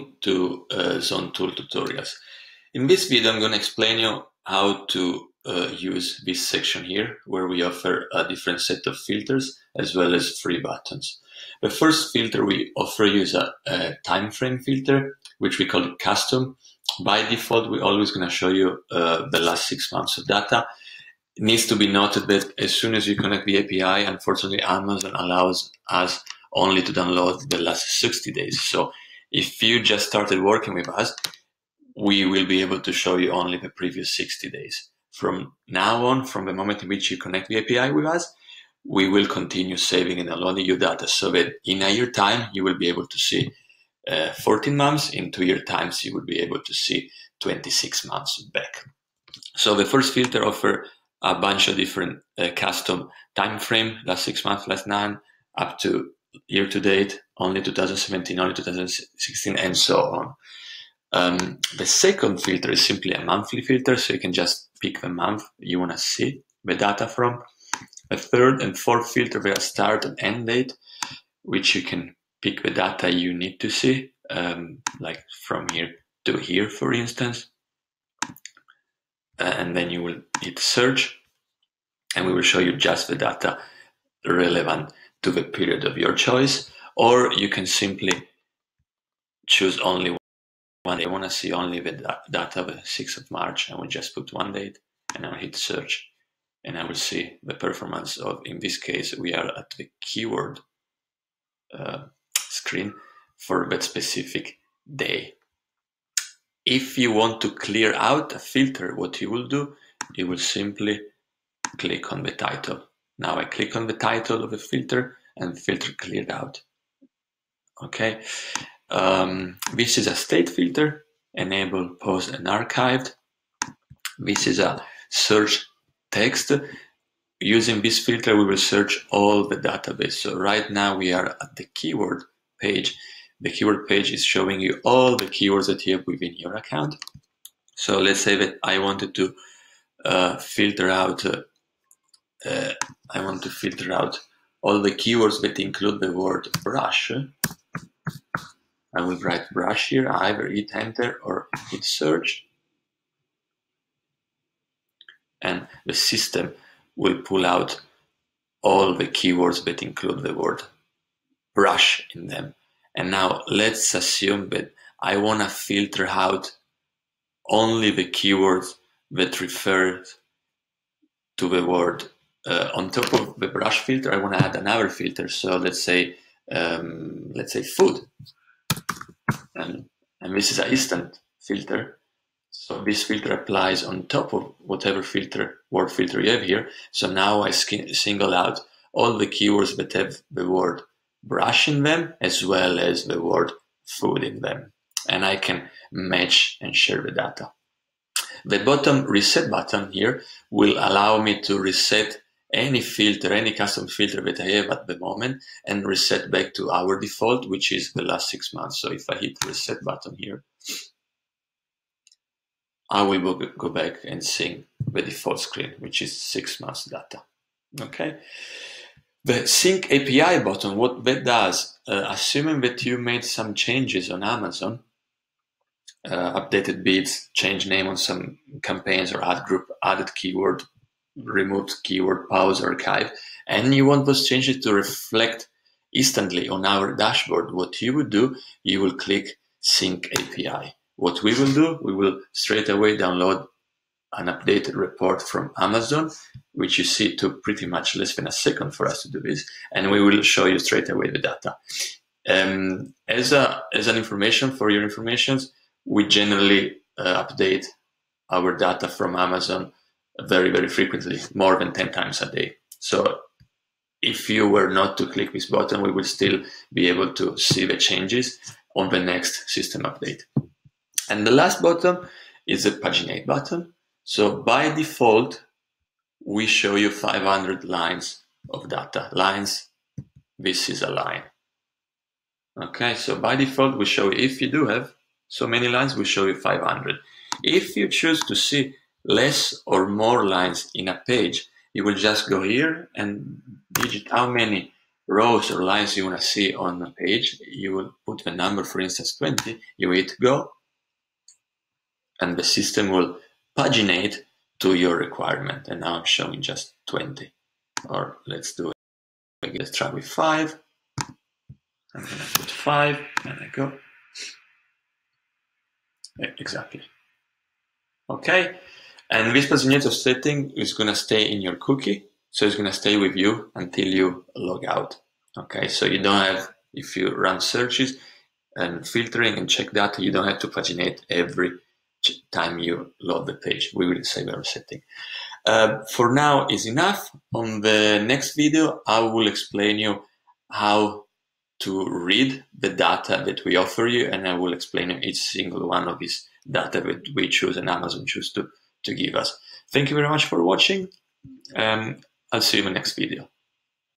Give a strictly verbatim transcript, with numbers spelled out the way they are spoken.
to uh, Zon.Tools tutorials. In this video, I'm going to explain you how to uh, use this section here, where we offer a different set of filters as well as free buttons. The first filter we offer you is a, a time frame filter, which we call custom. By default, we're always going to show you uh, the last six months of data. It needs to be noted that as soon as you connect the A P I, unfortunately, Amazon allows us only to download the last sixty days. So if you just started working with us, we will be able to show you only the previous sixty days. From now on, from the moment in which you connect the A P I with us, we will continue saving and downloading your data so that in a year time, you will be able to see uh, fourteen months. In two year times, you will be able to see twenty-six months back. So the first filter offers a bunch of different uh, custom time frame, last six months, last nine, up to year to date, only two thousand seventeen, only two thousand sixteen, and so on. Um, the second filter is simply a monthly filter, so you can just pick the month you want to see the data from. A third and fourth filter, they are start and end date, which you can pick the data you need to see, um, like from here to here, for instance. And then you will hit search, and we will show you just the data relevant to the period of your choice. Or you can simply choose only one day. I want to see only the data of the sixth of March. I will just put one date, and I'll hit search, and I will see the performance of, in this case, we are at the keyword uh, screen for that specific day. If you want to clear out a filter, what you will do, you will simply click on the title. Now I click on the title of the filter and the filter cleared out. Okay, um, this is a state filter, enable, pause, and archived. This is a search text. Using this filter, we will search all the database. So right now we are at the keyword page. The keyword page is showing you all the keywords that you have within your account. So let's say that I wanted to uh, filter out, uh, uh, I want to filter out all the keywords that include the word brush. I will write brush here, I either hit enter or hit search. And the system will pull out all the keywords that include the word brush in them. And now let's assume that I want to filter out only the keywords that refer to the word. Uh, on top of the brush filter, I want to add another filter. So let's say, um, let's say food. And, and this is an instant filter. So this filter applies on top of whatever filter, word filter you have here. So now I single out all the keywords that have the word brush in them, as well as the word food in them. And I can match and share the data. The bottom reset button here will allow me to reset any filter, any custom filter that I have at the moment, and reset back to our default, which is the last six months. So if I hit reset button here, I will go back and see the default screen, which is six months data. Okay. The sync A P I button, what that does, uh, assuming that you made some changes on Amazon, uh, updated bids, changed name on some campaigns, or add group, added keyword, removed keyword, pause, archive, and you want those changes to reflect instantly on our dashboard, what you would do, you will click sync A P I. What we will do, we will straight away download an updated report from Amazon, which you see took pretty much less than a second for us to do this, and we will show you straight away the data. Um, as a as an information for your informations, we generally uh, update our data from Amazon very very frequently, more than ten times a day. So if you were not to click this button, we will still be able to see the changes on the next system update. And the last button is the Paginate button. So by default, we show you five hundred lines of data. Lines, this is a line. Okay, so by default, we show you, if you do have so many lines, we show you five hundred. If you choose to see less or more lines in a page, you will just go here and digit how many rows or lines you want to see on the page, you will put the number, for instance, twenty, you hit go, and the system will paginate to your requirement. And now I'm showing just twenty. Or let's do it. Let's try with five. I'm going to put five, and I go. Exactly. Okay. And this paginator setting is going to stay in your cookie. So it's going to stay with you until you log out. Okay. So you don't have, if you run searches and filtering and check data, you don't have to paginate every time you load the page. We will save our setting. Uh, for now is enough. On the next video, I will explain you how to read the data that we offer you, and I will explain you each single one of these data that we choose and Amazon choose to, to give us. Thank you very much for watching. Um, I'll see you in the next video.